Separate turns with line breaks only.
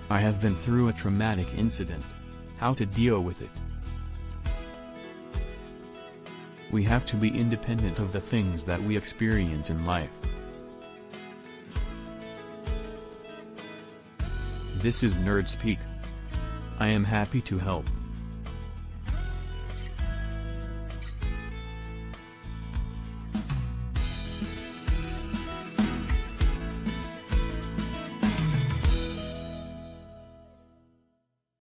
I have been through a traumatic incident. How to deal with it. We have to be independent of the things that we experience in life. This is NERDSPEAK. I am happy to help.